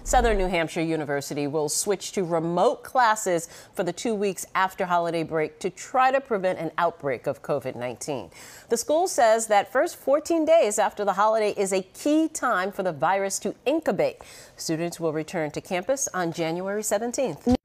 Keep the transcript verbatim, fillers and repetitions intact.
Southern New Hampshire University will switch to remote classes for the two weeks after holiday break to try to prevent an outbreak of COVID nineteen. The school says that first fourteen days after the holiday is a key time for the virus to incubate. Students will return to campus on January seventeenth.